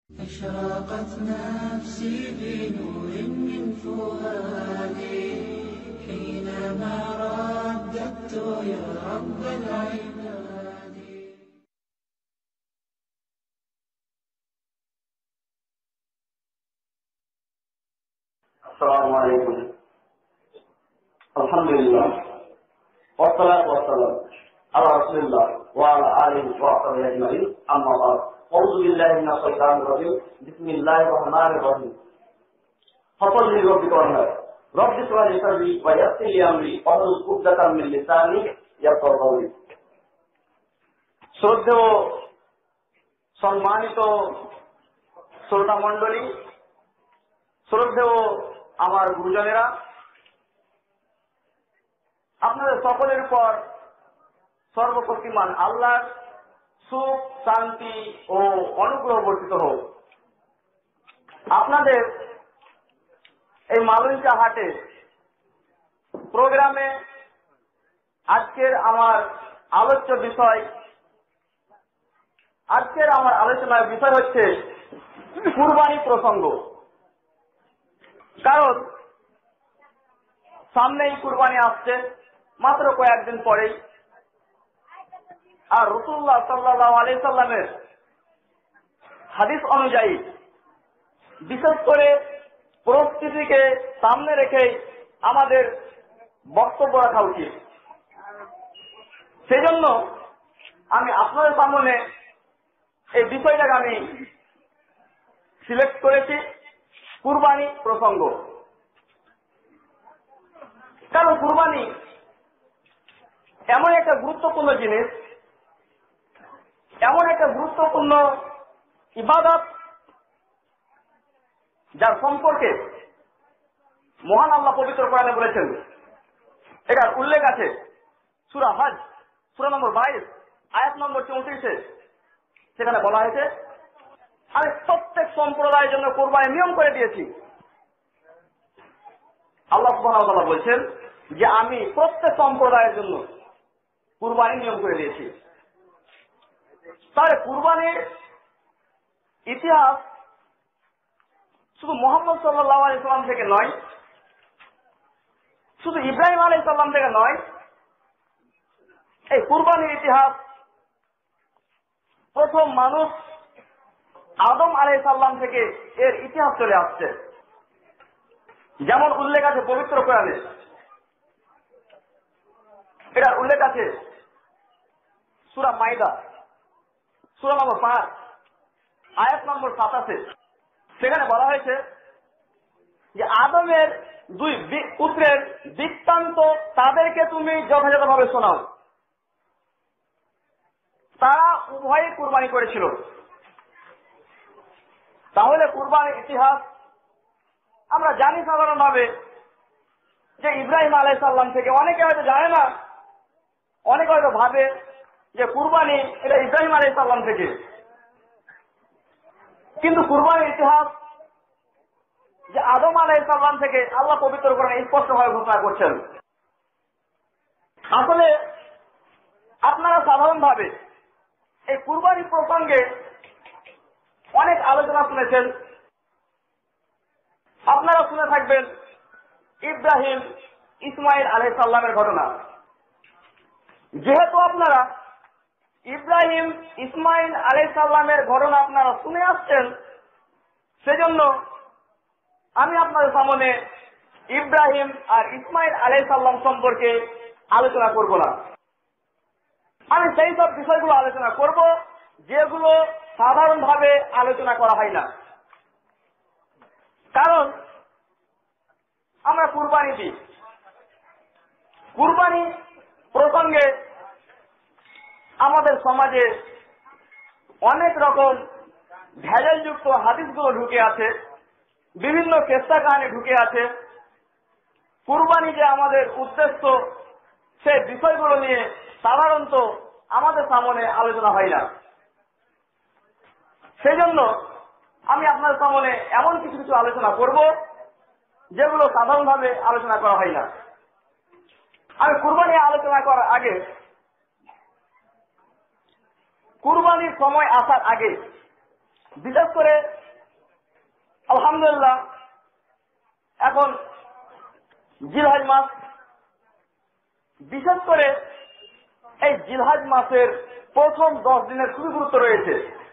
أشرقت نفسي بنور من فؤادي حينما رددت يا رب العباد. السلام عليكم. الحمد لله والصلاة والسلام على رسول الله وعلى آله وصحبه أجمعين. أما بعد، أعوذ بالله من الشيطان الرجيم. بسم الله الرحمن الرحيم. فصل لربك وانحر رب اشرح لي صدري ويسر لي أمري واحلل عقدة من لساني يفقهوا قولي. শ্রদ্ধেয় সম্মানিত শ্রোতা মণ্ডলী, শ্রদ্ধেয় আমার গুরুজনেরা, আপনাদের সকলের উপর সর্বশক্তিমান আল্লাহর সুখ, শান্তি ও অনুগ্রহ বর্ষিত হোক। আপনাদের এই মালঞ্চা হাটে প্রোগ্রামে আজকের আমার আলোচনার বিষয় হচ্ছে কুরবানি প্রসঙ্গ। কারণ সামনেই কুরবানি আসছে, মাত্র কয়েকদিন পরেই। আর রাসূলুল্লাহ সাল্লাল্লাহু আলাইহি সাল্লামের হাদিস অনুযায়ী বিশেষ করে প্রস্তুতিকে সামনে রেখে আমাদের বক্তব্য রাখা উচিত। সেজন্য আমি আপনাদের সামনে এই বিষয়টাকে আমি সিলেক্ট করেছি, কুরবানি প্রসঙ্গ। কারণ কুরবানি এমন একটা গুরুত্বপূর্ণ জিনিস, এমন একটা গুরুত্বপূর্ণ ইবাদত, যার সম্পর্কে মহান আল্লাহ পবিত্র কোরআনে বলেছেন। এটার উল্লেখ আছে সূরা হজ, সূরা নম্বর 22, আয়াত নম্বর 34-এ। সেখানে বলা হয়েছে, আমি প্রত্যেক সম্প্রদায়ের জন্য কুরবানি নিয়ম করে দিয়েছি। আল্লাহ সুবহানাহু ওয়া তাআলা বলছেন যে আমি প্রত্যেক সম্প্রদায়ের জন্য কুরবানি নিয়ম করে দিয়েছি। তাহলে কুরবানির ইতিহাস শুধু মুহাম্মদ সাল্লাল্লাহু আলাইহি সাল্লাম থেকে নয়, শুধু ইব্রাহিম আলাইহিস সালাম থেকে নয়, এই কুরবানির ইতিহাস প্রথম মানুষ আদম আলাইহিস সালাম থেকে এর ইতিহাস চলে আসছে। যেমন উল্লেখ আছে পবিত্র কোরআনে, এটার উল্লেখ আছে সূরা মাইদা, সূরা নম্বর 5, আয়াত নম্বর 27। সেখানে বলা হয়েছে যে আদমের 2 পুত্রের বৃত্তান্ত তাদেরকে তুমি যথাযথভাবে শোনাও। তারা উভয়ে কুরবানি করেছিল। তাহলে কুরবানির ইতিহাস আমরা জানি সাধারণভাবে যে ইব্রাহিম আলাইহিস সালাম থেকে। অনেকে হয়তো জানে না, অনেকে হয়তো ভাবে যে কুরবানি এটা ইব্রাহিম আলাইহিস সালাম থেকে। কিন্তু কুরবানির ইতিহাস যে আদম আলাইহিস সালাম থেকে আল্লাহ পবিত্র কোরআনে স্পষ্টভাবে ঘোষণা করছেন। আসলে আপনারা সাধারণভাবে এই কুরবানি প্রসঙ্গে অনেক আলোচনা শুনেছেন। আপনারা শুনে থাকবেন ইব্রাহিম ইসমাইল আলাইহিস সালামের ঘটনা। যেহেতু আপনারা ইব্রাহিম ইসমাইল আলাইহিস সালামের ঘটনা আপনারা শুনে আসছেন, সেজন্য আমি আপনাদের সামনে ইব্রাহিম আর ইসমাইল আলাইহিস সালাম সম্পর্কে আলোচনা করব না। আমি সেই সব বিষয়গুলো আলোচনা করব যেগুলো সাধারণভাবে আলোচনা করা হয় না। কারণ আমরা কুরবানি দিই। কুরবানি প্রসঙ্গে আমাদের সমাজে অনেক রকম ভেজালযুক্ত হাদিসগুলো ঢুকে আছে, বিভিন্ন কেসা কাহিনী ঢুকে আছে। কুরবানি যে আমাদের উদ্দেশ্য, সেই বিষয়গুলো নিয়ে সাধারণত আমাদের সামনে আলোচনা হয় না। সেই জন্য আমি আপনাদের সামনে এমন কিছু কিছু আলোচনা করব যেগুলো সাধারণভাবে আলোচনা করা হয় না। আমি কুরবানি আলোচনা করার আগে, কুরবানির সময় আসার আগে বিশেষ করে আলহামদুলিল্লাহ এখন জিলহজ মাস, বিশেষ করে এই জিলহজ মাসের প্রথম 10 দিনের খুবই গুরুত্ব রয়েছে।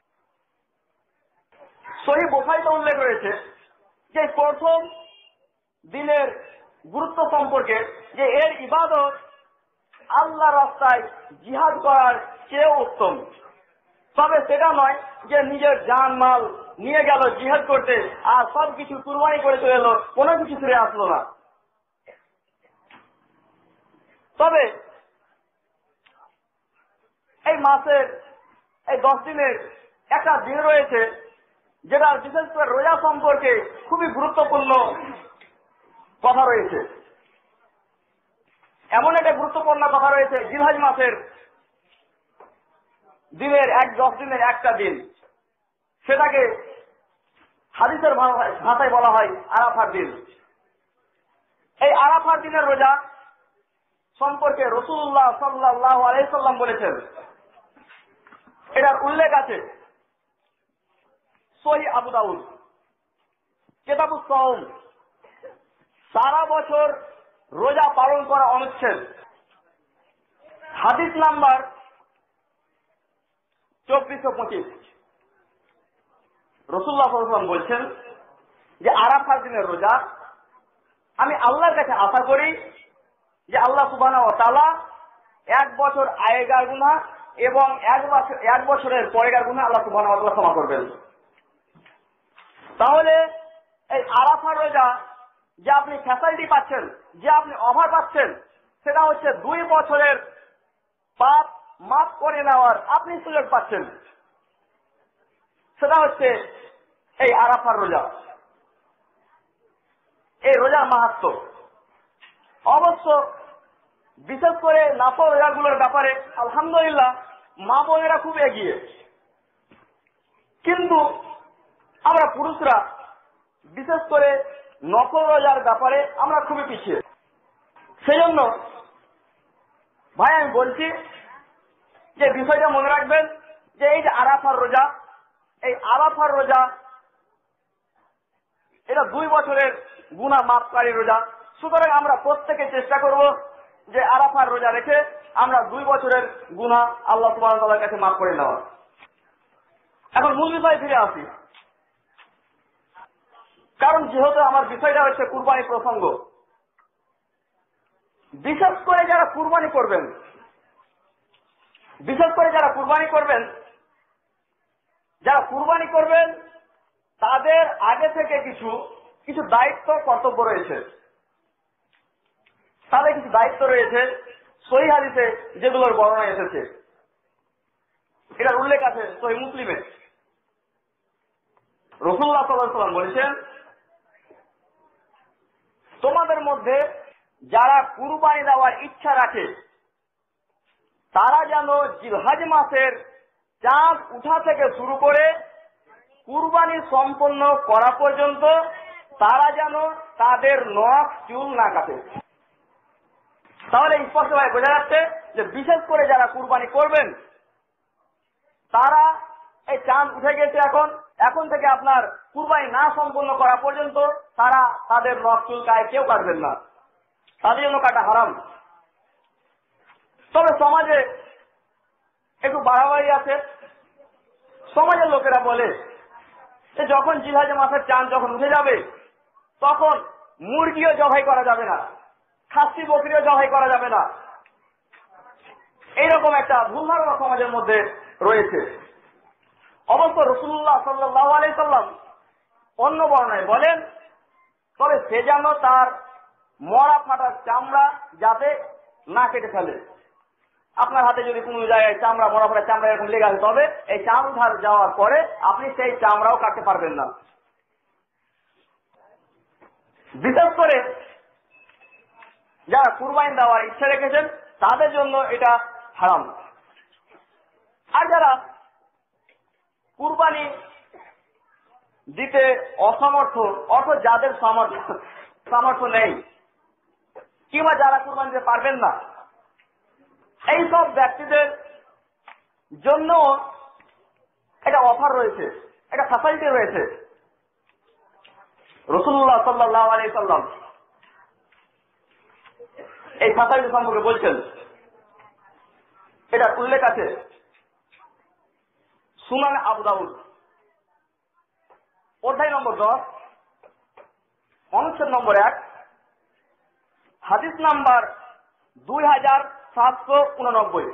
সহিহ বুখারীতে উল্লেখ রয়েছে যে প্রথম দিনের গুরুত্ব সম্পর্কে, যে এর ইবাদত আল্লাহর রাস্তায় জিহাদ করার চেয়েও উত্তম। তবে সেটা নয় যে নিজের জান মাল নিয়ে গেল জিহাদ করতে আর সব কিছু কুরবানি করে চলে এলো, কোনো কিছু ফিরে আসলো না। তবে এই মাসের এই 10 দিনের একটা দিন রয়েছে যেটা বিশেষ করে রোজা সম্পর্কে খুবই গুরুত্বপূর্ণ কথা রয়েছে। এমন একটা গুরুত্বপূর্ণ কথা রয়েছে, জিলহজ মাসের দিনের 10 দিনের একটা দিন, সেটাকে হাদিসের ভাষায় বলা হয় আরাফার দিন। এই আরাফার দিনের রোজা সম্পর্কে রাসূলুল্লাহ সাল্লাল্লাহু আলাইহি সাল্লাম বলেছেন, এটার উল্লেখ আছে সহিহ আবু দাউদ কিতাবুস সাওম, সারা বছর রোজা পালন করা অনুচ্ছেদ, হাদিস নাম্বার 2425। রাসূলুল্লাহ সাল্লাল্লাহু আলাইহি ওয়াসাল্লাম বলছেন যে আরাফার দিনের রোজা আমি আল্লাহর কাছে আশা করি যে আল্লাহ সুবহানাহু ওয়া তাআলা 1 বছর আগেকার গুনাহ এবং 1 বছরের পরের গুনাহ আল্লাহ সুবহানাহু ওয়া তাআলা ক্ষমা করবেন। তাহলে এই আরাফার রোজা যে আপনি ফ্যাসিলিটি পাচ্ছেন, যে আপনি অফার পাচ্ছেন, সেটা হচ্ছে 2 বছরের পাপ মাফ করে নেওয়ার আপনি সুযোগ পাচ্ছেন। সেটা হচ্ছে এই আরাফার রোজা। এই রোজার মাহাত্ম্য অবশ্য বিশেষ করে নফল রোজাগুলোর ব্যাপারে আলহামদুলিল্লাহ মা বোনেরা খুব এগিয়ে, কিন্তু আমরা পুরুষরা বিশেষ করে নফল রোজার ব্যাপারে আমরা খুবই পিছিয়ে। সেই জন্য ভাই আমি বলছি যে বিষয়টা মনে রাখবেন যে এই যে আরাফার রোজা, এই আরাফার রোজা এটা 2 বছরের গুনাহ মাফকারী রোজা। সুতরাং আমরা প্রত্যেকে চেষ্টা করব যে আরাফার রোজা রেখে আমরা 2 বছরের গুনাহ আল্লাহ সুবহানাহু ওয়া তাআলার কাছে মাফ করে নেওয়া। এখন মূল বিষয়ে ফিরে আসি, কারণ যেহেতু আমার বিষয়টা হচ্ছে কুরবানি প্রসঙ্গ। বিশেষ করে যারা কুরবানি করবেন, তাদের আগে থেকে কিছু দায়িত্ব কর্তব্য রয়েছে, সহিহ হাদিসে যেগুলোর বর্ণনা এসেছে। এটার উল্লেখ আছে সহিহ মুসলিমে। রাসূলুল্লাহ সাল্লাল্লাহু আলাইহি ওয়াসাল্লাম বলেছেন, তোমাদের মধ্যে যারা কুরবানি দেওয়ার ইচ্ছা রাখে তারা যেন জিলহজ মাসের চাঁদ উঠা থেকে শুরু করে কুরবানি সম্পন্ন করা পর্যন্ত তারা যেন তাদের নখ চুল না কাটে। তাহলে স্পষ্টভাবে বোঝা যাচ্ছে যে বিশেষ করে যারা কুরবানি করবেন তারা এই চাঁদ উঠে গেছে এখন থেকে আপনার কুরবানি না সম্পন্ন করা পর্যন্ত তারা তাদের নখ চুল কেউ কাটবেন না, তাদের জন্য কাটা হারাম। তবে সমাজে একটু বাড়াবাড়ি আছে। সমাজের লোকেরা বলে যে যখন জিলহজ মাসের চাঁদ যখন উঠে যাবে তখন মুরগিও জবাই করা যাবে না, খাসি বকরিও জবাই করা যাবে না। এইরকম একটা ভুল ধারণা সমাজের মধ্যে রয়েছে। অবশ্য রাসূলুল্লাহ সাল্লাল্লাহু আলাইহি সাল্লাম অন্য বর্ণনায় বলেন, তবে সে যেন তার মরা ফাটার চামড়া যাতে না কেটে ফেলে। আপনার হাতে যদি কোনো জায়গায় চামড়া, মরা ফাটা চামড়া এরকম লেগে আছে, তবে এই চাঁদ যাওয়ার পরে আপনি সেই চামড়াও কাটতে পারবেন না। বিশেষ করে যারা কুরবানি দেওয়ার ইচ্ছা রেখেছেন তাদের জন্য এটা হারাম। আর যারা কুরবানি দিতে অসমর্থ, অথচ যাদের সামর্থ্য নেই কিংবা যারা কুরবানি দিতে পারবেন না, এই সব ব্যক্তিদের জন্য এটা অফার রয়েছে, এটা ফ্যাসিলিটি রয়েছে। রাসূলুল্লাহ সাল্লাল্লাহু আলাইহি সাল্লাম এই ফাসাইল সম্পর্কে বলছেন, এটা উল্লেখ আছে সুনান আবু দাউদ অধ্যায় নম্বর 10 অনুচ্ছেদ নম্বর 1 হাদিস নাম্বার 2789।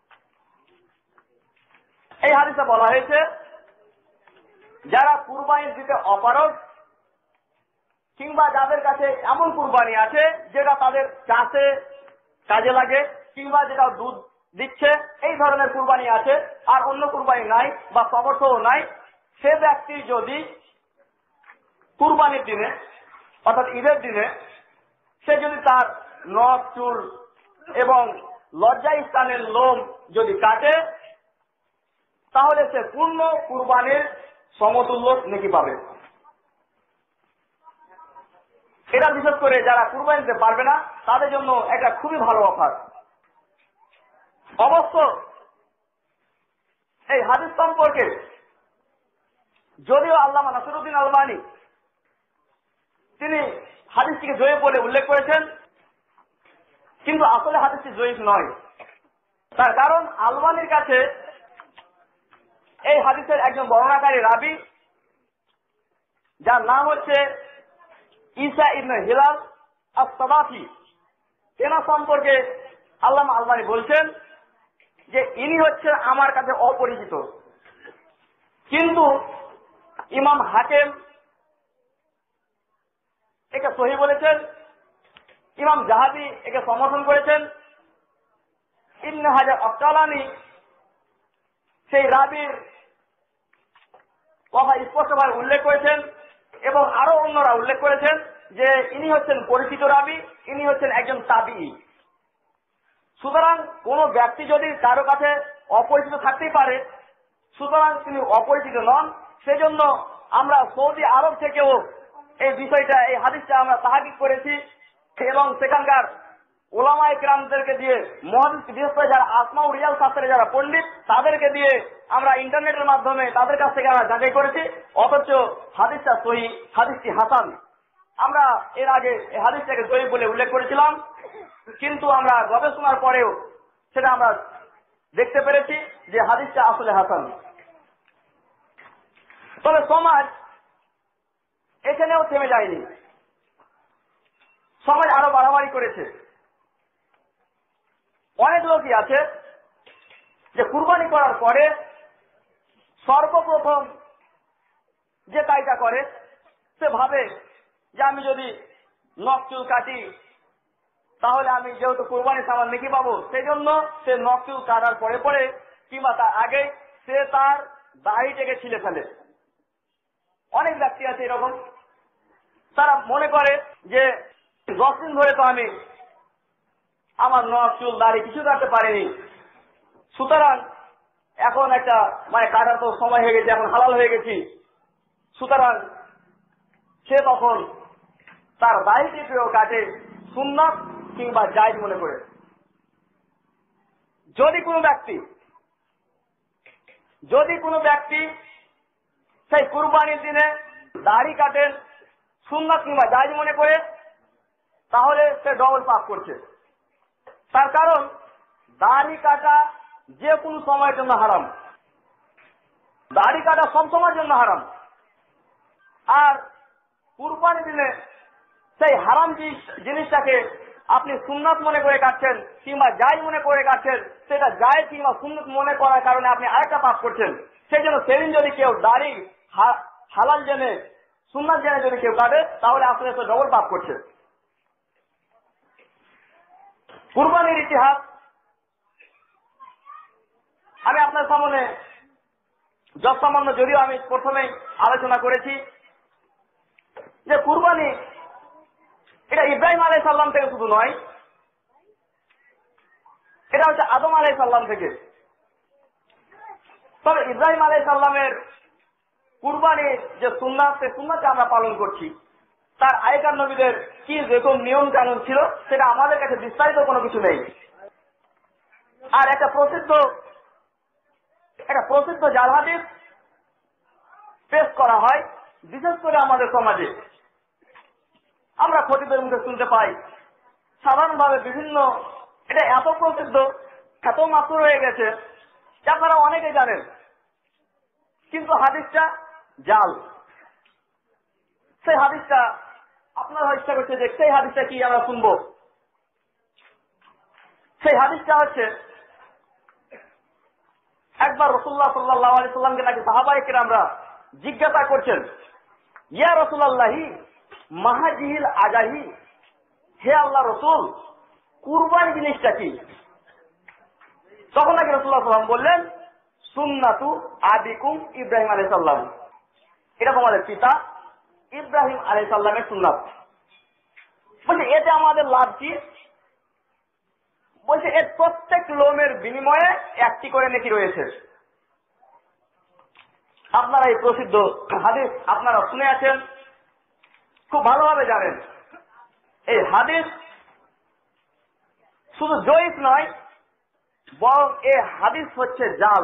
এই হাদিসে বলা হয়েছে, যারা কুরবানি দিতে অপারগ কিংবা যাদের কাছে এমন কুরবানি আছে যেটা তাদের চাষে কাজে লাগে কিংবা যেটা দুধ দিচ্ছে, এই ধরনের কুরবানি আছে, আর অন্য কুরবানি নাই বা সমর্থও নাই, সে ব্যক্তি যদি কুরবানির দিনে অর্থাৎ ঈদের দিনে সে যদি তার নখ চুল এবং লজ্জা স্থানের লোম যদি কাটে, তাহলে সে পূর্ণ কুরবানির সমতুল্য নেকি পাবে। এটা বিশেষ করে যারা কুরবানি দিতে পারবে না তাদের জন্য একটা খুবই ভালো অফার। অবশ্য এই হাদিস সম্পর্কে যদিও আল্লামা নাসিরউদ্দিন আলবানী তিনি হাদিসটিকে জয়ীফ বলে উল্লেখ করেছেন, কিন্তু আসলে হাদিসটি জয়ীফ নয়। তার কারণ আলবানীর কাছে এই হাদিসের একজন বর্ণনাকারী রাবী, যার নাম হচ্ছে ঈসা ইবনে হিলাল আস-সাবাতি, এনার সম্পর্কে আল্লামা আলবানী বলছেন যে ইনি হচ্ছেন আমার কাছে অপরিচিত, কিন্তু ইমাম হাকিম একে সহিহ বলেছেন, ইমাম জাহাবি একে সমর্থন করেছেন, ইবনে হাজার আসকালানী সেই রাবীর কথা স্পষ্টভাবে উল্লেখ করেছেন এবং আরো অন্যরা উল্লেখ করেছেন যে ইনি হচ্ছেন পরিচিত রাবী, ইনি হচ্ছেন একজন তাবিঈ। সুতরাং কোন ব্যক্তি যদি কারো কাছে অপরিচিত থাকতেই পারে, সুতরাং তিনি অপরিচিত নন। সেজন্য আমরা সৌদি আরব থেকেও এই বিষয়টা, এই হাদিসটা আমরা তাহকিক করেছি এবং সেখানকার ওলামায়ে কেরামদেরকে দিয়ে, মুহাদ্দিস বিশেষ করে যারা আসমা ও রিয়াল শাস্ত্রে যারা পণ্ডিত, তাদেরকে দিয়ে আমরা ইন্টারনেটের মাধ্যমে তাদের কাছ থেকে আমরা যাচাই করেছি, অথচ হাদিসটা সহিহ, হাদিসটি হাসান। আমরা এর আগে এই হাদিসটাকে সহিহ বলে উল্লেখ করেছিলাম, কিন্তু আমরা গবেষণার পরেও সেটা আমরা দেখতে পেরেছি যে হাদিসটা আসলে হাসান। তবে সমাজ এখানেও থেমে যায়নি, সমাজ আরো বাড়াবাড়ি করেছে। অনেক লোকই আছে যে কুরবানি করার পরে সর্বপ্রথম যে কাজটা করে সে ভাবে যে আমি যদি নখ চুল কাটি তাহলে আমি যেহেতু কুরবানি সামান নেকি পাবো, সেই জন্য সে নখ চুল কাটার পরে পরে কিংবা তার আগে সে তার দাড়িটাকে ছিলে ফেলে। অনেক ব্যক্তি আছে এরকম, তারা মনে করে যে 10 দিন ধরে তো আমি আমার নখ চুল দাড়ি কিছু কাটতে পারিনি, সুতরাং এখন একটা কাটার তো সময় হয়ে গেছে, এখন হালাল হয়ে গেছি, সুতরাং সে তখন তার দাড়িটিকেও কাটে সুন্নাত কিংবা জায়েজ মনে করে। যদি কোনো ব্যক্তি সেই কুরবানির দিনে দাড়ি কাটেন সুন্নাত কিংবা জায়েজ মনে করে, তাহলে সে ডবল পাপ করছে। তার কারণ দাড়ি কাটা যে কোনো সময়ের জন্য হারাম, দাড়ি কাটা সব সময়ের জন্য হারাম। আর কুরবানি দিনে সেই হারাম জিনিসটাকে আপনি সুন্নাত মনে করে কাটছেন কিংবা জায়েজ মনে করে কাটছেন, সেটা জায়েজ কিংবা সুন্নাত মনে করার কারণে আপনি আরেকটা পাপ করছেন। সেই জন্য সেদিন যদি কেউ দাড়ি হালাল জেনে সুন্নাত জেনে যদি কেউ কাটে, তাহলে আসলে সে ডবল পাপ করছে। কুরবানির ইতিহাস আমি আপনার সামনে যৎসামান্য, যদিও আমি প্রথমেই আলোচনা করেছি যে কুরবানি এটা ইব্রাহিম আলাইহিস সালাম থেকে শুধু নয়, এটা হচ্ছে আদম আলাইহিস সালাম থেকে। তবে ইব্রাহিম আলাইহিস সালামের কুরবানির যে সুন্নাত, সেই সুন্নাতটা আমরা পালন করছি। তার আগেকার নবীদের কি যেরকম নিয়ম কানুন ছিল সেটা আমাদের কাছে বিস্তারিত কোনো কিছু নেই। আর একটা প্রসিদ্ধ জাল হাদিস পেশ করা হয় বিশেষ করে আমাদের সমাজে, আমরা খতিবের মুখে শুনতে পাই, সাধারণভাবে বিভিন্ন, এটা এত প্রসিদ্ধ, এত মাসুর হয়ে গেছে যে আপনারা অনেকেই জানেন, কিন্তু হাদিসটা জাল। সেই হাদিসটা আপনারা ইচ্ছা করছে যে সেই হাদিসটা কি আমরা শুনবো। সেই হাদিসটা হচ্ছে, একবার রাসূলুল্লাহ সাল্লাল্লাহু আলাইহি সাল্লামকে নাকি সাহাবায়ে কেরামরা জিজ্ঞাসা করছেন, ইয়া রাসূলুল্লাহি মাহাজিল আজাহি, হে আল্লাহ রসুল, কুরবানি জিনিসটা কি? তখন নাকি রাসূলুল্লাহ সাল্লাল্লাহু আলাইহি ওয়াসাল্লাম বললেন, সুন্নাতু আবিকুম ইব্রাহিম আলাইহিস সালাম, এটা তোমাদের পিতা ইব্রাহিম আলাইহিস সালামের সুন্নাত। বলছে এতে আমাদের লাভ কি? বলছে এর প্রত্যেক লোমের বিনিময়ে একটি করে নেকি রয়েছে। আপনারা এই প্রসিদ্ধ হাদিস আপনারা শুনে আছেন, খুব ভালোভাবে জানেন। এই হাদিস শুধু জয়ীফ নয়, বরং এই হাদিস হচ্ছে জাল।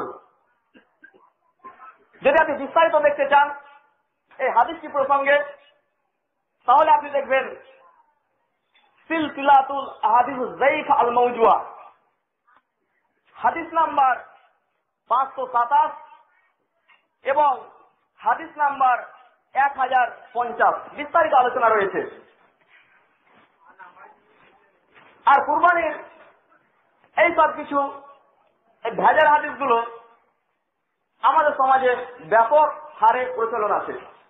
যদি আপনি বিস্তারিত দেখতে চান এই হাদিসটি প্রসঙ্গে, তাহলে আপনি দেখবেন সিলসিলাতুল আহাদিস যায়ীফ আল মাওজুয়া, হাদিস নাম্বার 527 এবং হাদিস নাম্বার 1050 বিস্তারিত আলোচনা রয়েছে। আর কুরবানির এই সব কিছু এই ভেজাল হাদিসগুলো আমাদের সমাজে ব্যাপক হারে প্রচলন আছে।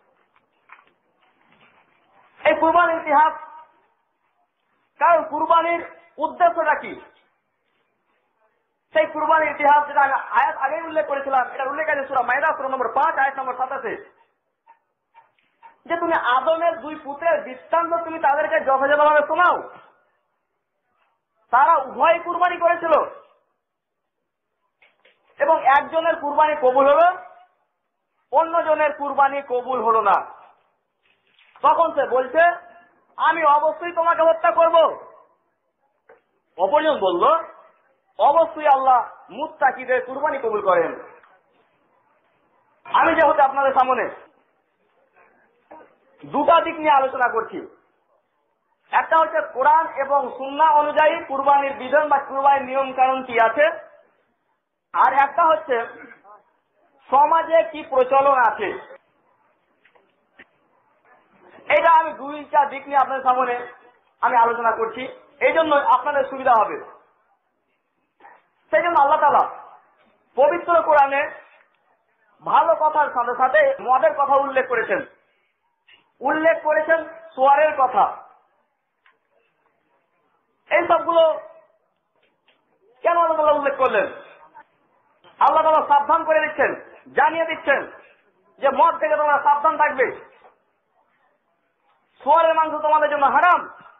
এই কুরবানির ইতিহাস, কারণ কুরবানির উদ্দেশ্যটা কি, সেই কুরবানির ইতিহাস যেটা আমি আয়াত আগেই উল্লেখ করেছিলাম, এটা উল্লেখ আছে সূরা মাইদা সূরা নম্বর 5 আয়াত নম্বর 27, যে তুমি আদমের 2 পুত্রের দৃষ্টান্ত তুমি তাদেরকে যথাযথভাবে শোনাও। তারা উভয় কুরবানি করেছিল এবং একজনের কুরবানি কবুল হলো, অন্যজনের কুরবানি কবুল হলো না। তখন সে বলছে আমি অবশ্যই তোমাকে হত্যা করব। অপরজন বলল অবশ্যই আল্লাহ মুত্তাকিদের কুরবানি কবুল করেন। আমি যেহেতু আপনাদের সামনে দুটা দিক নিয়ে আলোচনা করছি, একটা হচ্ছে কোরআন এবং সুন্নাহ অনুযায়ী কুরবানির বিধান বা কুরবানির নিয়ম কানুন কি আছে, আর একটা হচ্ছে সমাজে কি প্রচলন আছে। এটা আমি দুইটা দিক নিয়ে আপনাদের সামনে আমি আলোচনা করছি, এই জন্য আপনাদের সুবিধা হবে। সেই জন্য আল্লাহ তাআলা পবিত্র কোরআনে ভালো কথার সাথে সাথে মদের কথা উল্লেখ করেছেন, সোয়ারের কথা। এই সবগুলো কেন আল্লাহ তাআলা উল্লেখ করলেন? আল্লাহ তাআলা সাবধান করে দিচ্ছেন, জানিয়ে দিচ্ছেন যে মদ থেকে তোমরা সাবধান থাকবে, সোয়ারের মাংস তোমাদের জন্য হারাম।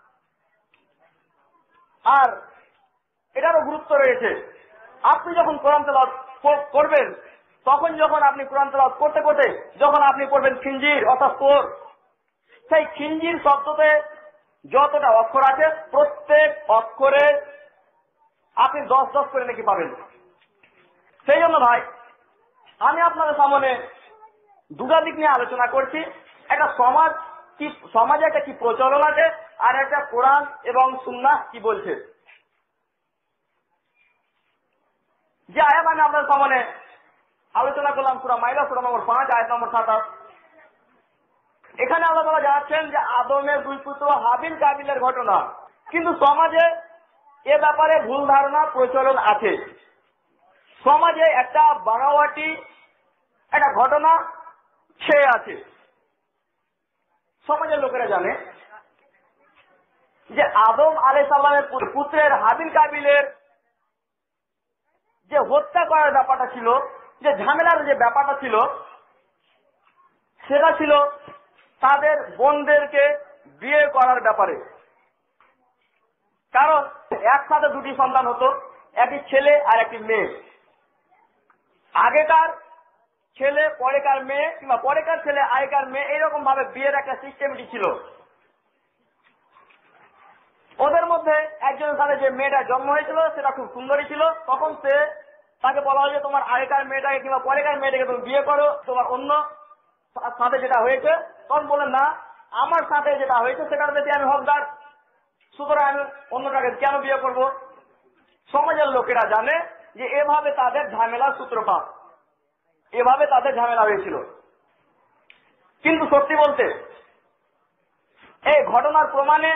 আর এটারও গুরুত্ব রয়েছে, আপনি যখন কোরআন তেলাওয়াত করবেন, তখন যখন আপনি কোরআন তেলাওয়াত করতে করতে যখন আপনি পড়বেন খিনজির অর্থাৎ সোর, সেই খিনজির শব্দতে যতটা অক্ষর আছে প্রত্যেক অক্ষরে আপনি 10 করে নাকি পাবেন। সেই জন্য ভাই আমি আপনাদের সামনে দুটা দিক নিয়ে আলোচনা করছি, একটা সমাজে একটা কি প্রচলন আছে, আর একটা কোরআন এবং সুন্নাহ কি বলছে। যে আয়াত আমি আপনাদের সামনে আলোচনা করলাম সূরা মাইদা সূরা নম্বর 5 আয়াত নম্বর 27, এখানে আল্লাহ তাআলা জানাচ্ছেন যে আদমের 2 পুত্র হাবিল কাবিলের ঘটনা, কিন্তু সমাজে এ ব্যাপারে ভুল ধারণা প্রচলন আছে। সমাজে একটা বানোয়াটি একটা ঘটনা ছেয়ে আছে। সমাজের লোকেরা জানে যে আদম আলাইহিস সালামের পুত্রের হাবিল কাবিলের যে হত্যা করার ব্যাপারটা ছিল, যে ঝামেলার যে ব্যাপারটা ছিল, সেটা ছিল তাদের বোনদেরকে বিয়ে করার ব্যাপারে। কারণ একসাথে 2টি সন্তান হতো, একটি ছেলে আর একটি মেয়ে। আগেকার ছেলে পরেকার মেয়ে কিংবা পরেকার ছেলে আগেকার মেয়ে, এইরকম ভাবে বিয়ের একটা সিস্টেমটি ছিল। ওদের মধ্যে একজনের সাথে যে মেয়েটা জন্ম হয়েছিল সেটা খুব সুন্দরী ছিল, তখন তাকে বলা হয় যে তোমার আগেকার মেয়েটাকে কিংবা পরেকার মেয়েটাকে তুমি বিয়ে করো, তোমার অন্য সাথে যেটা হয়েছে। তখন বললেন না, আমার সাথে যেটা হয়েছে সেটার প্রতি আমি হকদার, সুতরাং আমি অন্যটাকে কেন বিয়ে করব? সমাজের লোকেরা জানে যে এভাবে তাদের ঝামেলার সূত্রপাত, এভাবে তাদের ঝামেলা হয়েছিল। কিন্তু সত্যি বলতে এই ঘটনার প্রমাণে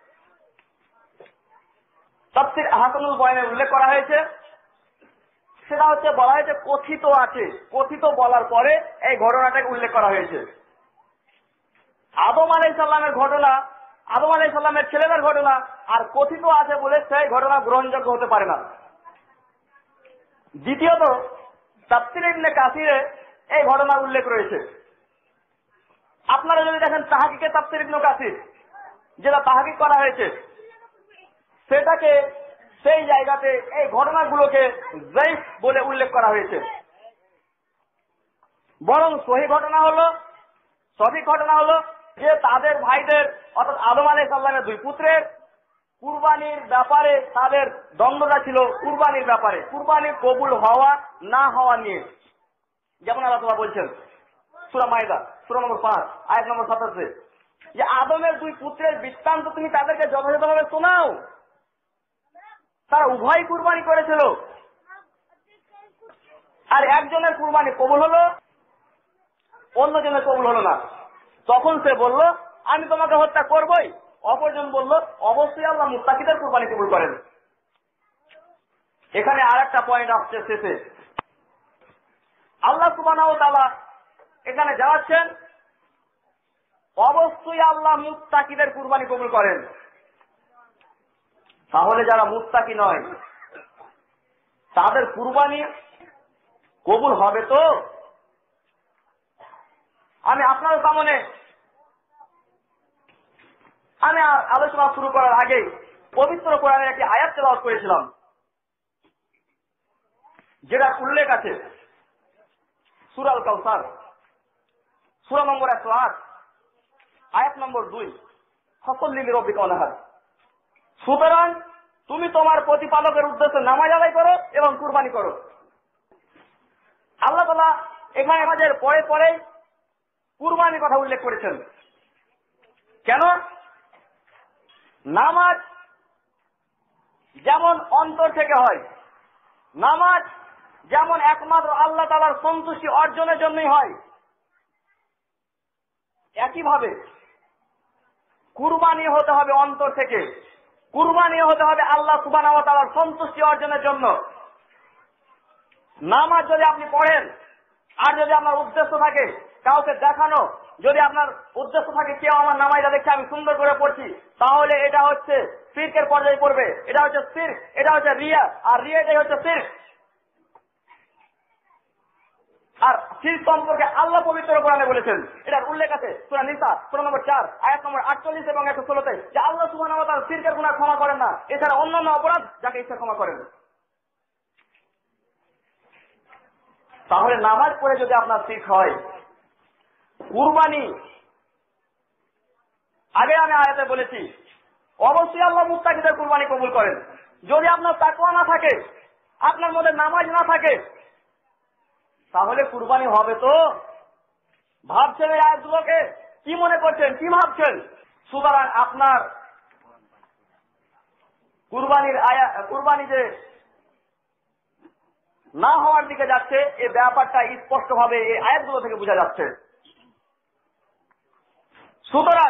তাফসীর আহকামুল বয়ানে উল্লেখ করা হয়েছে, সেটা হচ্ছে বলা হয়েছে কথিত আছে, কথিত বলার পরে এই ঘটনাটাকে উল্লেখ করা হয়েছে। আদম আলাইহিস সালামের ঘটনা, আদম আলাইহিস সালামের ছেলেদের ঘটনা, আর কথিত আছে বলে সেই ঘটনা গ্রহণযোগ্য হতে পারে না। দ্বিতীয়ত তাফসীর ইবনে কাসিরে এই ঘটনার উল্লেখ রয়েছে। আপনারা যদি দেখেন তাহকিকে তাফসীর ইবনে কাসির যেটা তাহকিক করা হয়েছে, সেটাকে সেই জায়গাতে এই ঘটনাগুলোকে যায়িফ বলে উল্লেখ করা হয়েছে। বরং সহিহ ঘটনা হলো, সঠিক ঘটনা হলো যে তাদের ভাইদের অর্থাৎ আদম আলাইহিস সালামের দুই পুত্রের কুরবানির ব্যাপারে তাদের দ্বন্দ্বটা ছিল কুরবানির ব্যাপারে, কুরবানি কবুল হওয়া না হওয়া নিয়ে। যেমন আল্লাহ তাআলা বলছেন সূরা মাইদা সূরা নম্বর 5 আয়াত নম্বর 27 যে আদমের দুই পুত্রের বৃত্তান্ত তুমি তাদেরকে যথাযথভাবে শোনাও, তারা উভয় কুরবানি করেছিল, আর একজনের কুরবানি কবুল হলো, অন্যজনের কবুল হলো না। তখন সে বলল আমি তোমাকে হত্যা করবই, অপরজন বলল অবশ্যই আল্লাহ মুত্তাকিদের কুরবানি কবুল করেন। এখানে আর একটা পয়েন্ট আসছে শেষে, আল্লাহ সুবহানাহু ওয়া তাআলা এখানে জানাচ্ছেন অবশ্যই আল্লাহ মুত্তাকিদের কুরবানি কবুল করেন। তাহলে যারা মুত্তাকি নয় তাদের কুরবানি কবুল হবে তো? আমি আপনাদের সামনে আমি আলোচনা শুরু করার আগে পবিত্র কোরআনের একটি আয়াত তেলাওয়াত করেছিলাম, যেটা উল্লেখ আছে সূরা আল কাউসার সূরা নম্বর 108 আয়াত নম্বর 2, ফাসাল্লি লিরাব্বিকা ওয়ানহার। সুতরাং তুমি তোমার প্রতিপালকের উদ্দেশ্যে নামাজ আদায় করো এবং কুরবানি করো। আল্লাহ তাআলা এখানে আমাদের পরে পরে কুরবানির কথা উল্লেখ করেছেন। কেন? নামাজ যেমন অন্তর থেকে হয়, নামাজ যেমন একমাত্র আল্লাহ তাআলার সন্তুষ্টি অর্জনের জন্যই হয়, একইভাবে কুরবানি হতে হবে অন্তর থেকে, কুরবানি হতে হবে আল্লাহ সুবহানাহু ওয়া তাআলার সন্তুষ্টি অর্জনের জন্য। নামাজ যদি আপনি পড়েন আর যদি আপনার উদ্দেশ্য থাকে কাউকে দেখানো, যদি আপনার উদ্দেশ্য থাকে কেউ আমার নামাজটা দেখে আমি সুন্দর করে পড়ছি, তাহলে এটা হচ্ছে শিরকের পর্যায়ে পড়বে, এটা হচ্ছে শিরক, এটা হচ্ছে রিয়া, আর রিয়াটাই হচ্ছে শিরক। আর শিরক সম্পর্কে আল্লাহ পবিত্র কোরআনে বলেছেন, এটার উল্লেখ আছে সূরা নিসা সূরা নম্বর 4 আয়াত নম্বর 48 এবং 116-তে, যে আল্লাহ সুবহানাহু ওয়া তাআলা শিরকের গুনাহ ক্ষমা করেন না, এছাড়া অন্যান্য অপরাধ যাকে ইচ্ছা ক্ষমা করেন। তাহলে নামাজ পড়ে যদি আপনার শিরক হয়, কুরবানি আগে আমি আয়াতে বলেছি অবশ্যই আল্লাহ মুত্তাকিদের কুরবানি কবুল করেন। যদি আপনার তাকওয়া না থাকে, আপনার মধ্যে নামাজ না থাকে, তাহলে কুরবানি হবে তো? ভাবছেন এই আয়াতগুলোকে, কি মনে করছেন, কি ভাবছেন? সুতরাং আপনার কুরবানি যে না হওয়ার দিকে যাচ্ছে, এই ব্যাপারটা স্পষ্টভাবে এই আয়াতগুলো থেকে বোঝা যাচ্ছে। সুতরাং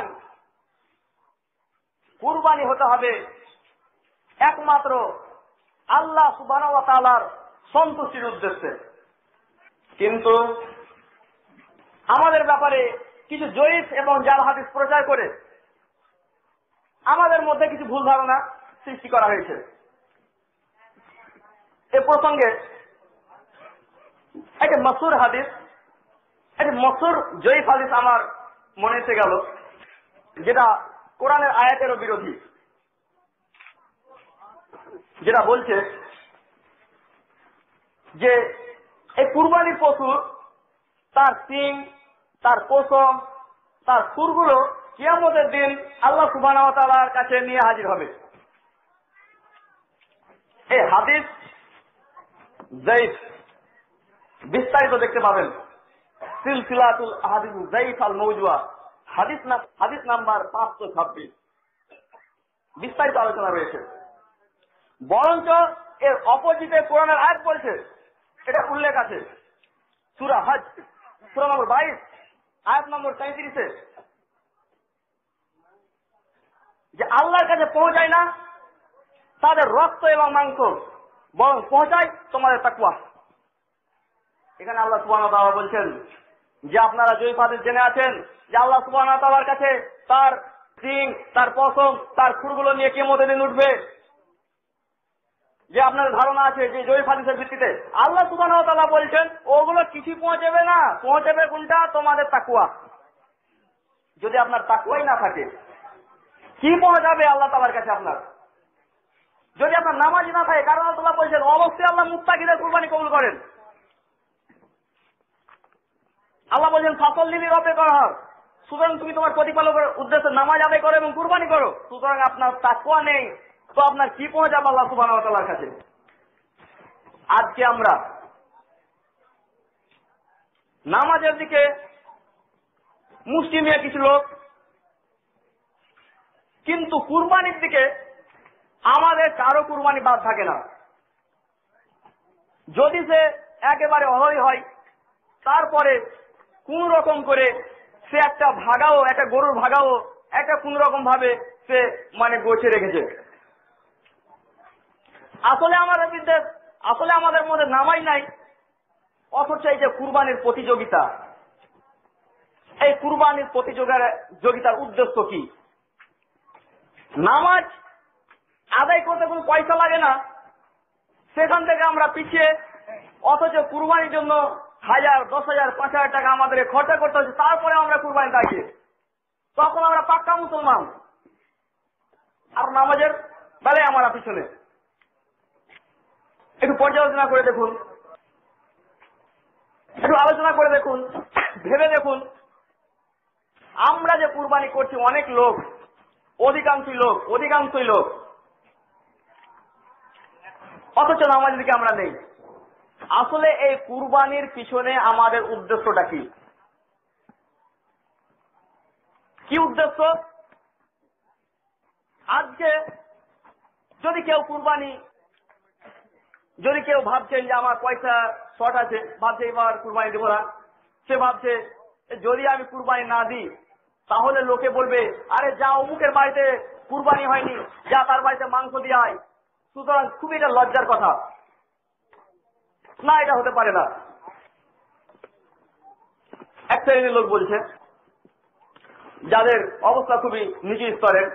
কুরবানি হতে হবে একমাত্র আল্লাহ সুবহানাহু ওয়া তাআলার সন্তুষ্টির উদ্দেশ্যে। কিন্তু আমাদের ব্যাপারে কিছু জয়ীফ এবং জাল হাদিস প্রচার করে আমাদের মধ্যে কিছু ভুল ধারণা সৃষ্টি করা হয়েছে। এ প্রসঙ্গে একটা মশহুর হাদিস, একটা মশহুর জয়ীফ হাদিস আমার মনে এসে গেল, যেটা কোরআনের আয়াতেরও বিরোধী, যেটা বলছে যে এই কুরবানির পশু তার শিং, তার পশম, তার খুরগুলো কিয়ামতের দিন আল্লাহ সুবহানাহু ওয়া তাআলার কাছে নিয়ে হাজির হবে। এই হাদিস যায়িফ, বিস্তারিত দেখতে পাবেন সিলসিলাতুল আহাদিস যায়িফ আল মাওজুয়া হাদিস নাম্বার 526, বিস্তারিত আলোচনা রয়েছে। বরঞ্চ এর অপোজিটে কোরআনের আয়াত বলছে, এটা উল্লেখ আছে সূরা হজ সূরা নম্বর 22 আয়াত নম্বর 33-এ, যে আল্লাহর কাছে পৌঁছায় না তাদের রক্ত এবং মাংস, বরং পৌঁছায় তোমাদের তাকওয়া। এখানে আল্লাহ সুবহানাহু ওয়া তাআলা বলছেন যে আপনারা জয়ীফ হাদিস জেনে আছেন যে আল্লাহ সুবহানাহু ওয়া তাআলার কাছে তার সিং, তার পশম, তার খুরগুলো নিয়ে কিয়ামতের দিন উঠবে। যে আপনার ধারণা আছে যে জয়ীফ হাদিসের ভিত্তিতে আল্লাহ সুবহানাহু ওয়া তাআলা বলছেন ওগুলো কিছু পৌঁছাবে না, পৌঁছাবে কোনটা? তোমাদের তাকওয়া। যদি আপনার তাকওয়াই না থাকে কি পৌঁছাবে আল্লাহ তাআলার কাছে আপনার? যদি আপনার নামাজ না থাকে, কারণ আল্লাহ তাআলা বলছেন অবশ্যই আল্লাহ মুত্তাকিদের কুরবানি কবুল করেন। আল্লাহ বলছেন ফাসাল্লি লিরাব্বিকা ওয়ানহার, সুতরাং তুমি তোমার প্রতিপালকের উদ্দেশ্যে নামাজ আদায় করো এবং কুরবানি করো। সুতরাং আপনার তাকওয়া নেই তো আপনার কি পৌঁছাবে আল্লাহ সুবহানাহু ওয়া তাআলার কাছে? আজকে আমরা নামাজের দিকে মুষ্টিমেয় কিছু লোক, কিন্তু কুরবানির দিকে আমাদের কারো কুরবানি বাদ থাকে না। যদি সে একেবারে অহই হয়, তারপরে কোন রকম করে সে একটা ভাগাও, একটা গরুর ভাগাও একটা কোন রকম ভাবে সে গোছে রেখেছে। আসলে আমাদের মধ্যে নামাই নাই, অথচ এই যে কুরবানির প্রতিযোগিতা, এই কুরবানির প্রতিযোগিতার উদ্দেশ্য কি? নামাজ আদায় করতে কোনো পয়সা লাগে না, সেখান থেকে আমরা পিছিয়ে, অথচ কুরবানির জন্য 1000, 10,000, 5,000 টাকা আমাদের খরচা করতে হচ্ছে, তারপরে আমরা কুরবানি থাকি। তখন আমরা পাক্কা মুসলমান, আর নামাজের বেলায় আমরা পিছনে। একটু পর্যালোচনা করে দেখুন, একটু আলোচনা করে দেখুন, ভেবে দেখুন, আমরা যে কুরবানি করছি অনেক লোক, অধিকাংশই লোক, অথচ নামাজের দিকে আমরা নেই। আসলে এই কুরবানির পিছনে আমাদের উদ্দেশ্যটা কি? কি উদ্দেশ্য? আজকে যদি কেউ ভাবছেন যে আমার পয়সা শর্ট আছে, ভাবছে এবার কুরবানি দেবো না, সে ভাবছে যদি আমি কুরবানি না দিই তাহলে লোকে বলবে আরে যা অমুকের বাড়িতে কুরবানি হয়নি, যা তার বাড়িতে মাংস দিয়ে হয়। সুতরাং খুবই এটা লজ্জার কথা। না, এটা হতে পারে না। এক শ্রেণীর লোক বলছে, যাদের অবস্থা খুবই নিচু স্তরের,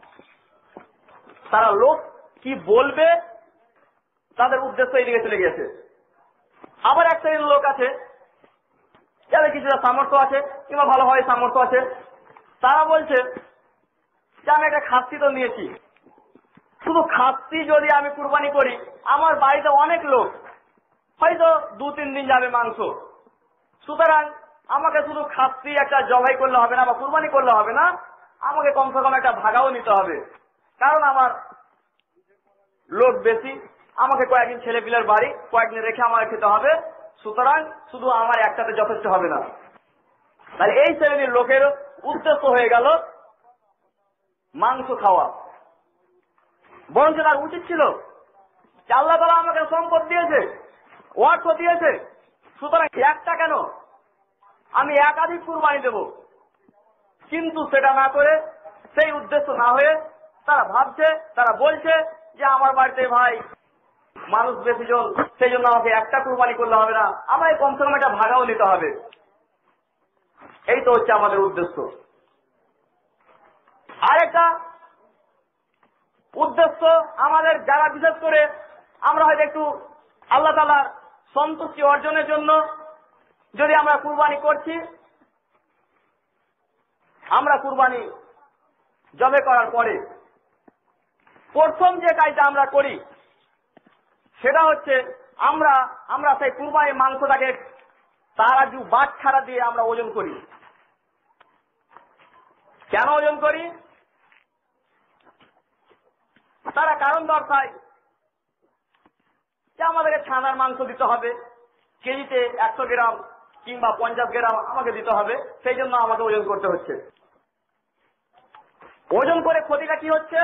তারা লোক কি বলবে তাদের উদ্দেশ্য এদিকে চলে গেছে। আবার এক শ্রেণীর লোক আছে যাদের কিছুটা সামর্থ্য আছে কিংবা ভালোভাবে সামর্থ্য আছে, তারা বলছে যে আমি একটা খাসি তো নিয়েছি, শুধু খাসি যদি আমি কুরবানি করি, আমার বাড়িতে অনেক লোক, হয়তো 2-3 দিন যাবে মাংস, সুতরাং আমাকে শুধু খাসি একটা জবাই করলে হবে না বা কুরবানি করলে হবে না, আমাকে কমসে কম একটা ভাগাও নিতে হবে, কারণ আমার লোক বেশি, আমাকে কয়েকদিন ছেলে পিলের বাড়ি কয়েকদিন রেখে আমাকে খেতে হবে, সুতরাং শুধু আমার একটাতে যথেষ্ট হবে না। তাহলে এই শ্রেণীর লোকের উদ্দেশ্য হয়ে গেল মাংস খাওয়া। বরঞ্চ তার উচিত ছিল যে আল্লাহ তাআলা আমাকে সম্পদ দিয়েছে, অর্থ দিয়েছে, সুতরাং একটা কেন, আমি একাধিক কুরবানি দেব। কিন্তু সেটা না করে, সেই উদ্দেশ্য না হয়ে তারা বলছে যে আমার বাড়িতে ভাই মানুষ বেশি জন, সেই জন্য আমাকে একটা কুরবানি করলে হবে না, আমায় কমসে কম একটা ভাগাও নিতে হবে। এই তো হচ্ছে আমাদের উদ্দেশ্য। আরেকটা উদ্দেশ্য আমাদের, যারা বিশেষ করে আমরা হয়তো একটু আল্লাহ তাআলার সন্তুষ্টি অর্জনের জন্য যদি আমরা কুরবানি করছি, আমরা কুরবানি জবে করার পরে প্রথম যে কাজটা আমরা করি সেটা হচ্ছে আমরা সেই কুরবানির মাংসটাকে তারাজু বাট ছাড়া দিয়ে আমরা ওজন করি। কেন ওজন করি? তারা কারণ দর্শায় যে আমাদেরকে ছানার মাংস দিতে হবে, কেজিতে 100 গ্রাম কিংবা 50 গ্রাম আমাকে দিতে হবে, সেই জন্য আমাকে ওজন করতে হচ্ছে। ওজন করে ক্ষতিটা কি হচ্ছে?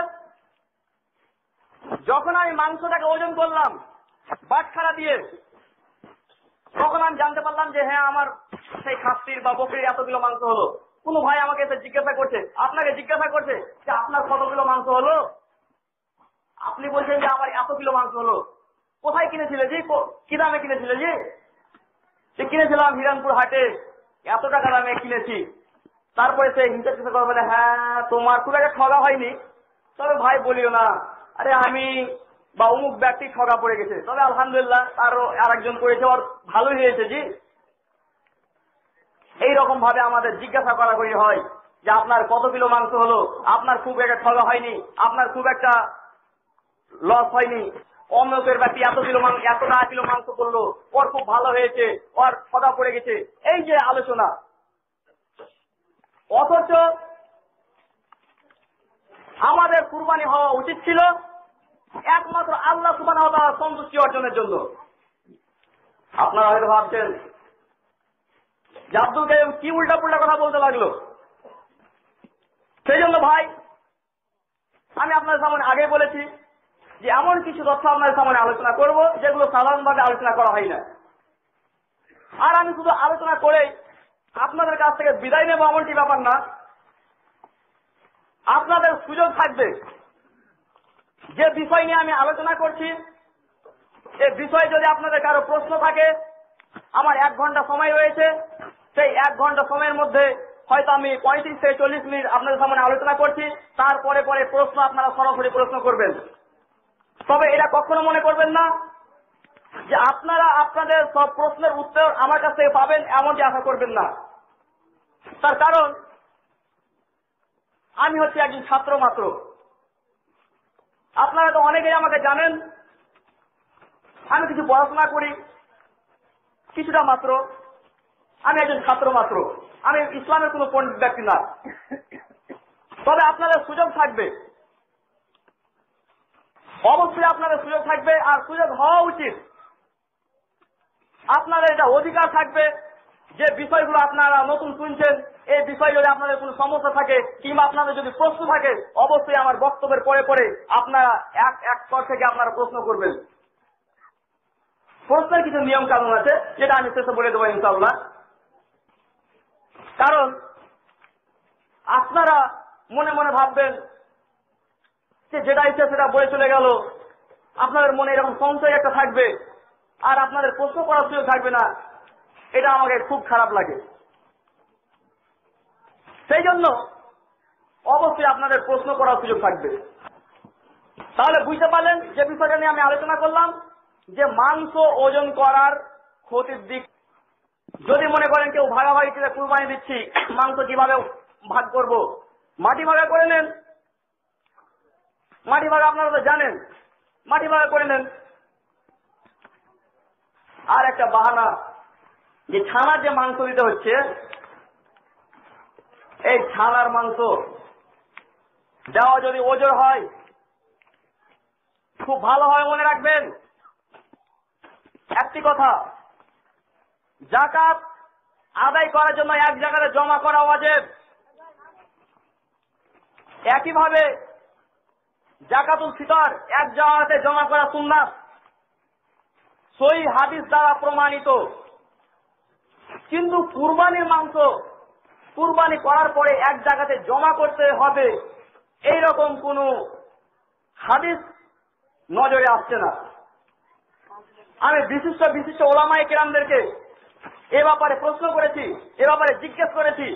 যখন আমি মাংসটাকে ওজন করলাম বাটখারা দিয়ে, তখন আমি জানতে পারলাম যে হ্যাঁ আমার সেই খাসির বা বকরির এত কিলো মাংস হলো। কোনো ভাই আমাকে এসে জিজ্ঞাসা করছে, আপনাকে জিজ্ঞাসা করছে যে আপনার কত কিলো মাংস হলো? আপনি বলছেন যে আমার এত কিলো মাংস হলো। কোথায় কিনেছিলে জি? কি দামে কিনেছিলে জি? সে কিনেছিলাম হিরানপুর হাটে, এত টাকা দামে কিনেছি। তারপরে সে হিংসা চিন্তা করে বলে, হ্যাঁ তোমার খুব একটা ঠগা হয়নি, তবে ভাই বলিও না, আরে আমি বা অমুক ব্যক্তি ঠগা পড়ে গেছে, তবে আলহামদুলিল্লাহ আরো আরেকজন করেছে, ওর ভালোই হয়েছে জি। এইরকম ভাবে আমাদের জিজ্ঞাসা করা করি হয় যে আপনার কত কিলো মাংস হলো, আপনার খুব একটা ঠগা হয়নি, আপনার খুব একটা লস হয়নি, অমুকের ব্যক্তি এত টাকা কিলো মাংস করলো, ওর খুব ভালো হয়েছে, ওর ঠগা পড়ে গেছে, এই যে আলোচনা। অথচ আমাদের কুরবানি হওয়া উচিত ছিল একমাত্র আল্লাহ সুবহানাহু ওয়া তাআলার সন্তুষ্টি অর্জনের জন্য। আপনারা হয়তো ভাবছেন যে আব্দুল কাইয়ুম কি উল্টা পুল্টা কথা বলতে লাগলো। সেই জন্য ভাই আমি আপনাদের সামনে আগে বলেছি যে এমন কিছু তথ্য আপনাদের সামনে আলোচনা করব যেগুলো সাধারণভাবে আলোচনা করা হয় না। আর আমি শুধু আলোচনা করে আপনাদের কাছ থেকে বিদায় নেব এমনটি ব্যাপার না। আপনাদের সুযোগ থাকবে যে বিষয় নিয়ে আমি আলোচনা করছি, এই বিষয়ে যদি আপনাদের কারো প্রশ্ন থাকে, আমার 1 ঘন্টা সময় রয়েছে। সেই 1 ঘন্টা সময়ের মধ্যে হয়তো আমি 35 থেকে 40 মিনিট আপনাদের সামনে আলোচনা করছি, তারপরে পরে প্রশ্ন আপনারা সরাসরি প্রশ্ন করবেন। তবে এটা কখনো মনে করবেন না যে আপনারা আপনাদের সব প্রশ্নের উত্তর আমার কাছ থেকে পাবেন, এমনটি আশা করবেন না। তার কারণ আমি হচ্ছি একজন ছাত্র মাত্র। আপনারা তো অনেকেই আমাকে জানেন, আমি কিছু পড়াশোনা করি কিছুটা মাত্র, আমি একজন ছাত্র মাত্র, আমি ইসলামের কোনো পণ্ডিত ব্যক্তি না। তবে আপনাদের সুযোগ থাকবে, অবশ্যই আপনাদের সুযোগ থাকবে, আর সুযোগ হওয়া উচিত। আপনাদের এটা অধিকার থাকবে যে বিষয়গুলো আপনারা নতুন শুনছেন, এই বিষয়ে যদি আপনাদের কোনো সমস্যা থাকে কিংবা আপনাদের যদি প্রশ্ন থাকে, অবশ্যই আমার বক্তব্যের পরে পরে আপনারা এক স্তর থেকে আপনারা প্রশ্ন করবেন। প্রশ্নের কিছু নিয়ম কানুন আছে, যেটা আমি শেষে বলে দেবো ইনশাআল্লাহ। কারণ আপনারা মনে মনে ভাববেন যে যেটা ইচ্ছে সেটা বলে চলে গেল, আপনাদের মনে এরকম সংশয় একটা থাকবে, আর আপনাদের প্রশ্ন করার সুযোগ থাকবে না। এটা আমাকে খুব খারাপ লাগে। সেই জন্য অবশ্যই আপনাদের প্রশ্ন করার সুযোগ থাকবে। তাহলে বুঝতে পারলেন যে বিষয়টা নিয়ে আমি আলোচনা করলাম, যে মাংস ওজন করার ক্ষতির দিক। যদি মনে করেন কেউ ভাগাভাগিতে কুরবানি দিচ্ছি, মাংস কিভাবে ভাগ করব, মাটি ভাগা করে নেন। মাটি ভাগা আপনারা তো জানেন, মাটি ভাগা করে নেন। আর একটা বাহানা, যে ছানার যে মাংস দিতে হচ্ছে, এই ছানার মাংস দেওয়া যদি ওজন হয়, খুব ভালো হয় মনে রাখবেন একটি কথা, যাকাত আদায় করার জন্য এক জায়গায় জমা করা ওয়াজিব। একইভাবে যাকাতুল ফিতর এক জায়গাতে জমা করা সুন্নাত, সহিহ হাদিস দ্বারা প্রমাণিত। কিন্তু কুরবানির মাংস কুরবানি করার পরে এক জায়গাতে জমা করতে হবে, এইরকম কোন হাদিস নজরে আসছে না। আমি বিশিষ্ট ওলামায়ে কেরামদেরকে এ ব্যাপারে প্রশ্ন করেছি, এ ব্যাপারে জিজ্ঞেস করেছি,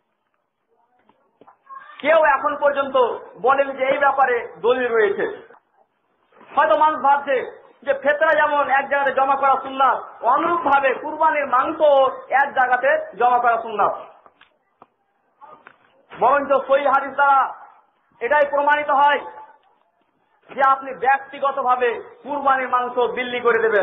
কেউ এখন পর্যন্ত বলেনি যে এই ব্যাপারে দলিল রয়েছে। হয়তো মানুষ ভাবছে যে ফেতরা যেমন এক জায়গাতে জমা করা সুন্নাত, অনুরূপ ভাবে কুরবানির মাংস এক জায়গাতে জমা করা সুন্নাত। বরঞ্চ সহিহ হাদিস দ্বারা এটাই প্রমাণিত হয় যে আপনি ব্যক্তিগতভাবে কুরবানির মাংস বিল্লি করে দেবেন।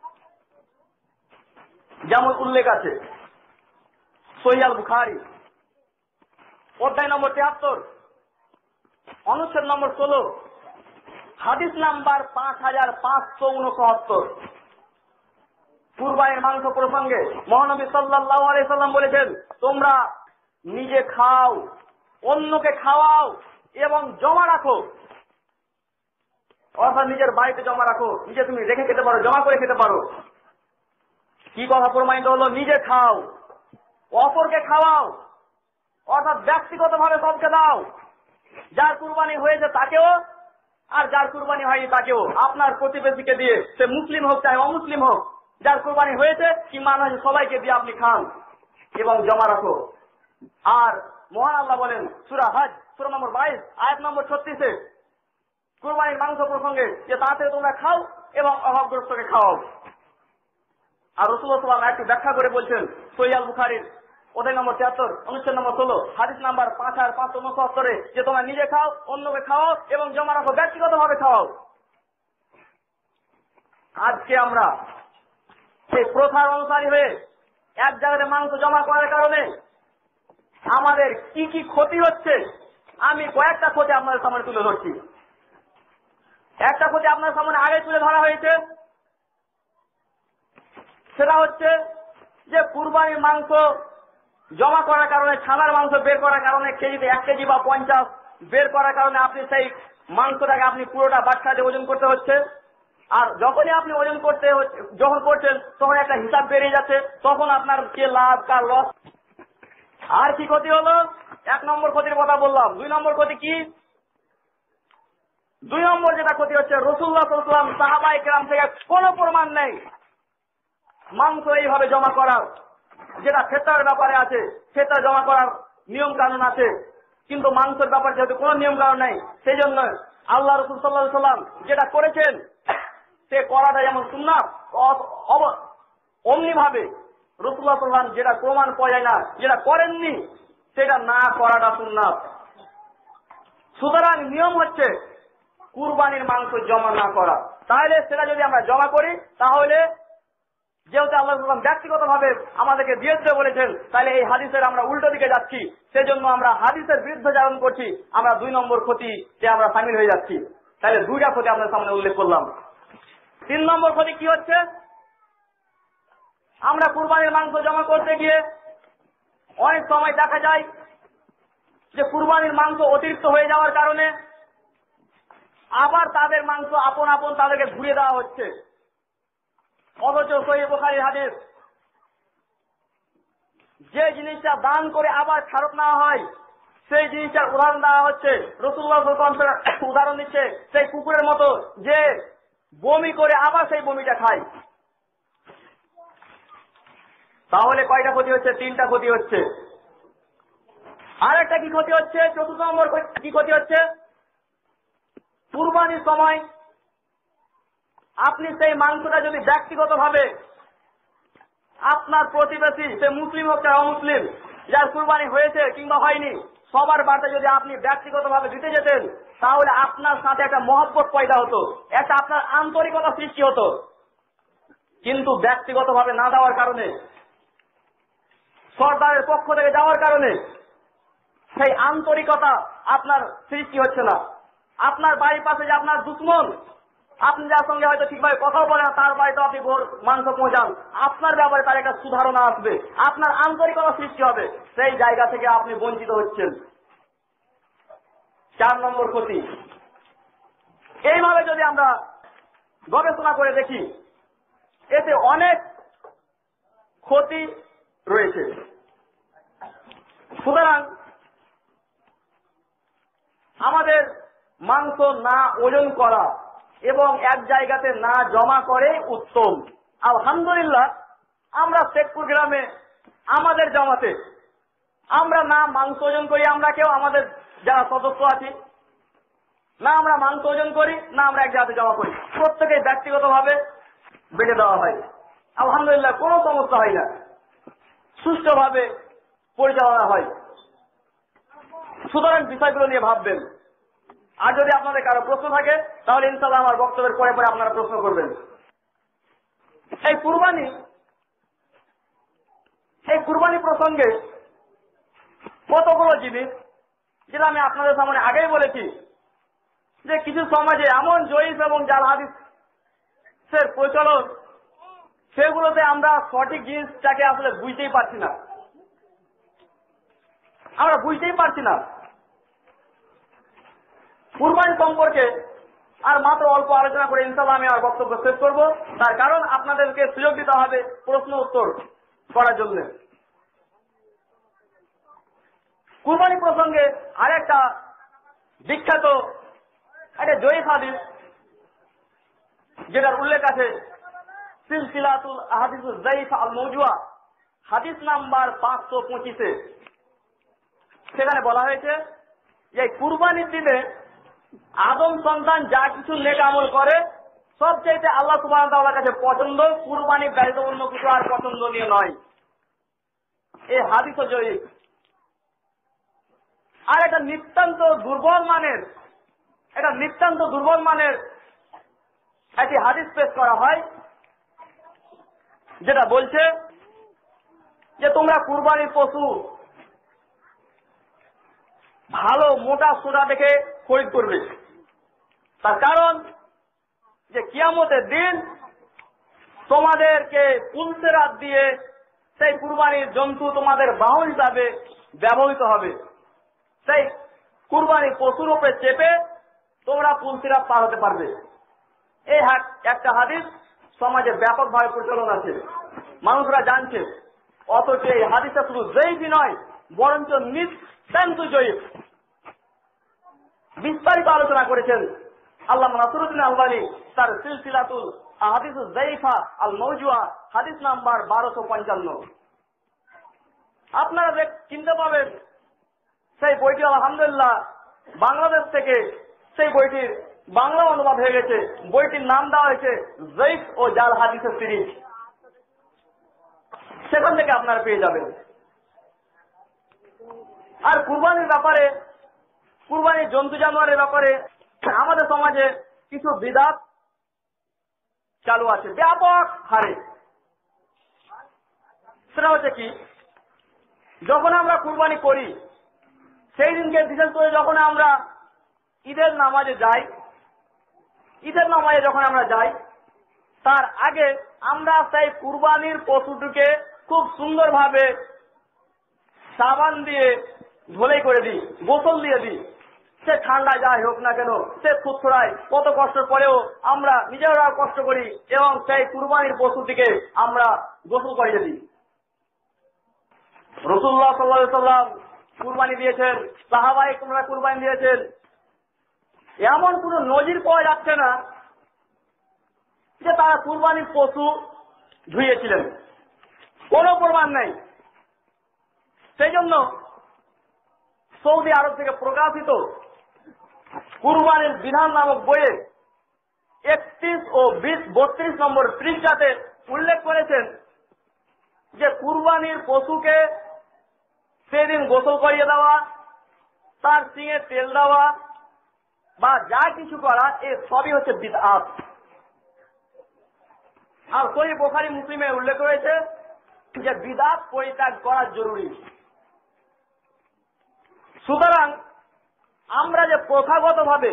যেমন উল্লেখ আছে সহিহ আল বুখারী অধ্যায় নম্বর 73, অনুচ্ছেদ নম্বর 16, হাদিস নাম্বার 5569। কুরবানির মাংস প্রসঙ্গে মহানবী সাল্লাল্লাহু আলাইহি সাল্লাম বলেছেন, তোমরা নিজে খাও, অন্যকে খাওয়াও, এবং জমা রাখো। অর্থাৎ নিজের বাড়িতে জমা রাখো, নিজে তুমি রেখে খেতে পারো, জমা করে খেতে পারো। কি কথা প্রমাণিত হলো? নিজে খাও, অপরকে খাওয়াও, অর্থাৎ ব্যক্তিগতভাবে সবকে দাও। যার কুরবানি হয়েছে তাকেও, আর যার কুরবানি হয়নি তাকেও। আপনার প্রতিবেশীকে দিয়ে, সে মুসলিম হোক চাই অমুসলিম হোক, যার কুরবানি হয়েছে কিংবা না হয়েছে সবাইকে দিয়ে আপনি খান এবং জমা রাখো। আর মহান আল্লাহ বলেন সূরা হজ সূরা নম্বর 22 আয়াত নম্বর 36-এ কুরবানির মাংস প্রসঙ্গে যে তাতে তোমরা খাও এবং অভাবগ্রস্তকে খাওয়াও। আর রাসূলুল্লাহ সাল্লাল্লাহু আলাইহি ওয়াসাল্লাম একটু ব্যাখ্যা করে বলছেন সহিহ আল বুখারীর অধ্যায় নম্বর 73 অনুচ্ছেদ নম্বর 16 হাদিস নাম্বার 5569 যে তোমরা নিজে খাও, অন্যকে খাওয়াও এবং জমা রাখো, ব্যক্তিগতভাবে খাওয়াও। আজকে আমরা সেই প্রথার অনুসারী হয়ে এক জায়গায় মাংস জমা করার কারণে আমাদের কি কি ক্ষতি হচ্ছে, আমি কয়েকটা ক্ষতি আপনাদের সামনে তুলে ধরছি। একটা ক্ষতি আপনার সামনে আগে তুলে ধরা হয়েছে, সেটা হচ্ছে যে কুরবানির মাংস জমা করার কারণে, ছানার মাংস বের করার কারণে কেজিতে 1 কেজি বা 50 বের করার কারণে আপনি সেই মাংসটাকে আপনি পুরোটা বাচ্চা দিয়ে ওজন করতে হচ্ছে। আর যখনই আপনি ওজন যখন করছেন তখন একটা হিসাব বেরিয়ে যাচ্ছে, তখন আপনার কে লাভ কার লস। আর কি ক্ষতি হলো? 1 নম্বর ক্ষতির কথা বললাম। 2 নম্বর ক্ষতি কি? 2 নম্বর যেটা ক্ষতি হচ্ছে, রাসূলুল্লাহ সাল্লাল্লাহু আলাইহি ওয়াসাল্লাম সাহাবায়ে কেরাম থেকে কোনো প্রমাণ নেই মাংস এইভাবে জমা করার। যেটা ফেতরার ব্যাপারে আছে, ফেতরা জমা করার নিয়ম কানুন আছে, কিন্তু মাংসের ব্যাপারে যেহেতু কোনো নিয়ম কানুন নেই, সেই জন্য আল্লাহ রাসূল সাল্লাল্লাহু আলাইহি ওয়াসাল্লাম যেটা করেছেন সে করাটা যেমন সুন্নাত, অমনি ভাবে রাসূলুল্লাহ সাল্লাল্লাহু আলাইহি ওয়াসাল্লাম যেটা প্রমাণ পাওয়া যায় না, যেটা করেননি, সেটা না করাটা সুন্নাত। সুতরাং নিয়ম হচ্ছে কুরবানির মাংস জমা না করা। তাহলে সেটা যদি আমরা জমা করি, তাহলে যেহেতু আল্লাহ সাল্লাল্লাহু ব্যক্তিগতভাবে আমাদেরকে দিয়ে দিতে বলেছেন, তাহলে এই হাদিসের আমরা উল্টো দিকে যাচ্ছি। সেজন্য আমরা হাদিসের বিরুদ্ধে চারণ করছি, আমরা 2 নম্বর ক্ষতি যে আমরা সামিল হয়ে যাচ্ছি। তাহলে 2টা ক্ষতি আপনার সামনে উল্লেখ করলাম। 3 নম্বর ক্ষতি কি হচ্ছে? আমরা কুরবানির মাংস জমা করতে গিয়ে অনেক সময় দেখা যায় যে কুরবানির মাংস অতিরিক্ত হয়ে যাওয়ার কারণে আবার তাদের মাংস আপন আপন তাদেরকে ঘুরিয়ে দেওয়া হচ্ছে। অথচ সহিহ বুখারীর হাদিস, যে জিনিসটা দান করে আবার ফেরত নেওয়া হয় সেই জিনিসটার উদাহরণ দেওয়া হচ্ছে। রাসূলুল্লাহ সাল্লাল্লাহু আলাইহি ওয়াসাল্লাম উদাহরণ দিচ্ছে সেই কুকুরের মতো যে বমি করে আবার সেই বমিটা খায়। তাহলে কয়টা ক্ষতি হচ্ছে? 3টা ক্ষতি হচ্ছে। আর একটা কি ক্ষতি হচ্ছে? 4 নম্বর কি ক্ষতি হচ্ছে? কুরবানির সময় আপনি সেই মাংসটা যদি ব্যক্তিগতভাবে আপনার প্রতিবেশী, সে মুসলিম হোক চাই অমুসলিম, যার কুরবানি হয়েছে কিংবা হয়নি, সবার বাড়িতে যদি আপনি ব্যক্তিগতভাবে দিতে যেতেন, তাহলে আপনার সাথে একটা মহব্বত পয়দা হতো, একটা আপনার আন্তরিকতা সৃষ্টি হতো। কিন্তু ব্যক্তিগতভাবে না দেওয়ার কারণে, সরকারের পক্ষ থেকে যাওয়ার কারণে সেই আন্তরিকতা আপনার সৃষ্টি হচ্ছে না। আপনার বাড়ির পাশে যে আপনার দুশ্মন, আপনি যার সঙ্গে হয়তো ঠিকভাবে কথাও বলেন না, তার বাড়িতে আপনি মাংস পৌঁছান, আপনার ব্যাপারে তার একটা সুধারণা আসবে, আপনার আন্তরিকতা সৃষ্টি হবে, সেই জায়গা থেকে আপনি বঞ্চিত হচ্ছেন। 4 নম্বর ক্ষতি। এইভাবে যদি আমরা গবেষণা করে দেখি, এতে অনেক ক্ষতি রয়েছে। সুতরাং আমাদের মাংস না ওজন করা এবং এক জায়গাতে না জমা করে উত্তম। আলহামদুলিল্লাহ, আমরা শেখপুর গ্রামে আমাদের জমাতে আমরা না মাংস ওজন করি, আমরা কেউ আমাদের যারা সদস্য আছি, না আমরা মাংস ওজন করি, না আমরা এক জায়গাতে জমা করি, প্রত্যেকেই ব্যক্তিগতভাবে বেঁধে দেওয়া হয়। আলহামদুলিল্লাহ, কোনো সমস্যা হয় না, সুষ্ঠুভাবে পরিচালনা হয়। সুতরাং বিষয়গুলো নিয়ে ভাববেন। আর যদি আপনাদের কারো প্রশ্ন থাকে তাহলে ইনশাআল্লাহ আমার বক্তব্যের পরে পরে আপনারা প্রশ্ন করবেন। এই কুরবানি প্রসঙ্গে কতগুলো জিনিস, যেটা আমি আপনাদের সামনে আগেই বলেছি, যে কিছু সমাজে এমন জয়ীফ এবং জাল হাদিসের প্রচলন, সেগুলোতে আমরা সঠিক জিনিসটাকে আসলে বুঝতেই পারছি না। আমরা বুঝতেই পারছি না কুরবানি সম্পর্কে আর মাত্র অল্প আলোচনা করে ইনশাআল্লাহ আমি আমার বক্তব্য শেষ করব। তার কারণ আপনাদেরকে সুযোগ দিতে হবে প্রশ্ন উত্তর করার জন্য। কুরবানি প্রসঙ্গে আরেকটা বিখ্যাত একটা জয়ীফ হাদিস যেটার উল্লেখ আছে সিলসিলাতুল আহাদিসুল যায়িফা আল মাওজুয়া হাদিস নাম্বার 525-এ। সেখানে বলা হয়েছে যে কুরবানির দিনে আদম সন্তান যা কিছু নেক আমল করে সবচাইতে আল্লাহ সুবহানাহু ওয়া তাআলার কাছে পছন্দ, কুরবানি ব্যতীত অন্য কিছু আর পছন্দনীয় নয়। এই হাদিসও জয়ীফ। আর একটা নিতান্ত দুর্বল মানের একটি হাদিস পেশ করা হয় যেটা বলছে যে তোমরা কুরবানির পশু ভালো মোটা সোটা দেখে খরিদ করবে। তার কারণ যে কিয়ামতের দিন তোমাদেরকে পুলসেরাত দিয়ে সেই কুরবানির জন্তু তোমাদের বাহন হিসাবে ব্যবহৃত হবে। সেই কুরবানির পশুর উপরে চেপে তোমরা পুলসিরাত পার হতে পারবে। এই একটা হাদিস সমাজে ব্যাপকভাবে প্রচলন আছে, মানুষরা জানছে। অথচ এই হাদিসটা শুধু জয়ীফই নয়, বরঞ্চ নিতান্ত জয়ীফ। বিস্তারিত আলোচনা করেছেন আল্লামা নাসিরুদ্দিন আলবানী তার সিলসিলাতুল আহাদিসুল যায়িফা আল মাওজুয়া হাদিস নাম্বার 1255। আপনারা চিনতে পাবেন সেই বইটি আলহামদুলিল্লাহ বাংলাদেশ থেকে সেই বইটির বাংলা অনুবাদ হয়ে গেছে। বইটির নাম দেওয়া হয়েছে জয়ীফ ও জাল হাদিসের সিরিজ। সেখান থেকে আপনারা পেয়ে যাবেন। আর কুরবানির ব্যাপারে, কুরবানির জন্তু জানোয়ারের ব্যাপারে আমাদের সমাজে কিছু বিদআত চালু আছে ব্যাপক হারে। সেটা হচ্ছে কি, যখন আমরা কুরবানি করি সেই দিনকে বিশেষ করে যখন আমরা ঈদের নামাজে যখন আমরা যাই তার আগে আমরা সেই কুরবানির পশুটিকে খুব সুন্দরভাবে সাবান দিয়ে ধুলাই করে দিই, গোসল দিয়ে দিই। সে ঠান্ডা যাই হোক না কেন, সে থুতরায় কত কষ্টের পরেও আমরা নিজেরা কষ্ট করি এবং সেই কুরবানির পশুটিকে আমরা গোসল করিয়ে দিই। রাসূলুল্লাহ সাল্লাল্লাহু আলাইহি ওয়াসাল্লাম কুরবানি দিয়েছেন, সাহাবায়ে কেরামরা কুরবানি দিয়েছেন। এমন কোন নজির পাওয়া যাচ্ছে না যে তারা কুরবানির পশু ধুইয়েছিলেন, কোনো প্রমাণ নেই। সেই জন্য সৌদি আরব থেকে প্রকাশিত কুরবানির বিধান নামক বইয়ে 31 ও 32 নম্বর পৃষ্ঠাতে উল্লেখ করেছেন যে কুরবানির পশুকে সেদিন গোসল করিয়ে দেওয়া, তার সিংয়ে তেল দেওয়া বা যা কিছু করা, এ সবই হচ্ছে বিদআত। আর সহিহ বুখারী মুসলিমে উল্লেখ রয়েছে যে বিদআত পরিত্যাগ করা জরুরি। সুতরাং আমরা যে প্রথাগতভাবে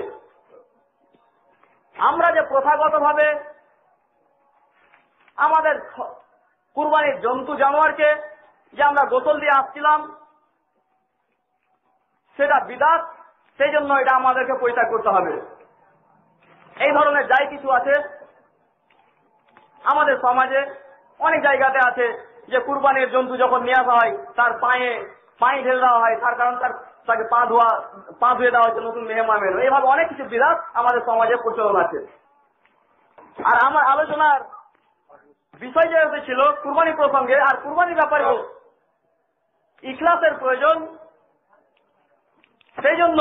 আমাদের কুরবানির জন্তু জানোয়ারকে যে আমরা গোসল দিয়ে আসছিলাম সেটা বিদআত। সেই জন্য এটা আমাদেরকে পরিত্যাগ করতে হবে। এই ধরনের যাই কিছু আছে আমাদের সমাজে অনেক জায়গাতে আছে যে কুরবানির জন্তু যখন নিয়ে আসা হয় তার পায়ে পানি ঢেলে দেওয়া হয়, তার কারণ তাকে পা ধুয়ে দেওয়া হচ্ছে নতুন মেহমানের। এইভাবে অনেক কিছু বিদআত আমাদের সমাজে প্রচলন আছে। আর আমার আলোচনার বিষয় যে ছিল কুরবানি প্রসঙ্গে, আর কুরবানির ব্যাপারেও ইখলাসের প্রয়োজন। সেই জন্য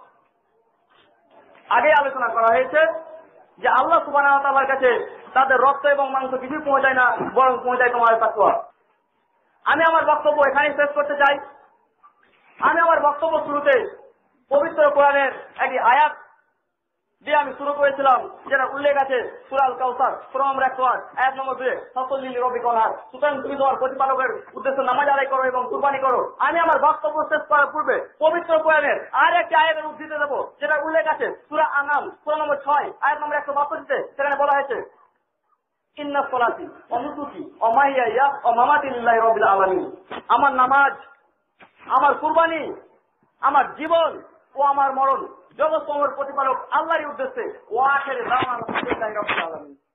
আগে আলোচনা করা হয়েছে যে আল্লাহ সুবহানাহু ওয়া তাআলার কাছে তাদের রক্ত এবং মাংস কিছুই পৌঁছায় না, বরং পৌঁছায় তোমার তাকওয়া। আমি আমার বক্তব্য এখানেই শেষ করতে চাই। আমি আমার বক্তব্য শুরুতে পবিত্র কোরআনের একটি আয়াত দিয়ে আমি শুরু করেছিলাম, যেটা উল্লেখ আছে সূরা আল কাউসার সূরা নম্বর 108 আয়াত নম্বর 2, ফাসাল্লি লিরাব্বিকা ওয়ানহার। সুতরাং তুমি তোমার প্রতিপালকের উদ্দেশ্যে নামাজ আদায় করো এবং কুরবানি করো। আমি আমার বক্তব্য শেষ করার পূর্বে পবিত্র কোরআনের আর একটি আয়াতের উদ্ধৃতি দেব, যেটা উল্লেখ আছে সূরা আনাম সূরা নম্বর 6 আয়াত নম্বর 172-তে। সেখানে বলা হয়েছে ইন্না সলাতি ওয়া নুসুকি ওয়া মাহইয়ায়া ওয়া মামাতি লিল্লাহি রাব্বিল আলামিন। আমার নামাজ, আমার কুরবানি, আমার জীবন ও আমার মরণ জগৎ সমূহের প্রতিপালক আল্লাহরই উদ্দেশ্যে ও আখেরে দাওয়ানা আলহামদুলিল্লাহি রাব্বিল আলামিন।